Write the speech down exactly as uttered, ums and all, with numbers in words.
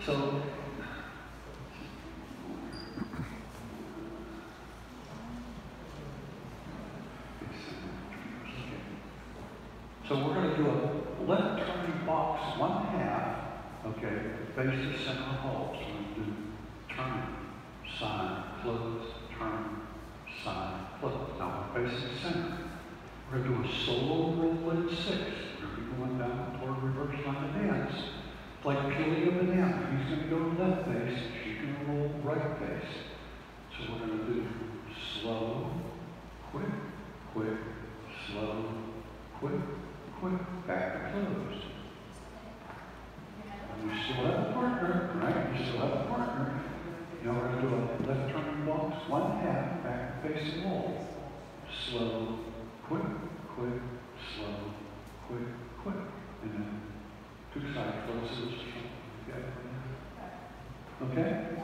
So, so we're going to do a left turning box one half, okay, face the center hole. So we do turn, side, close, turn, side, close. Now we're facing center. We're going to do a solo roll in six. We're going to be going down toward reverse line of dance. It's like peeling a banana. He's going to go left face, she's going to roll right face. So we're going to do slow, quick, quick, slow, quick, quick, back to close. And we still have a partner, right? We still have a partner. Now we're going to do a left turning box, one half, back to face the wall. Slow, quick, quick, slow, quick, quick. And then two side closes. Okay?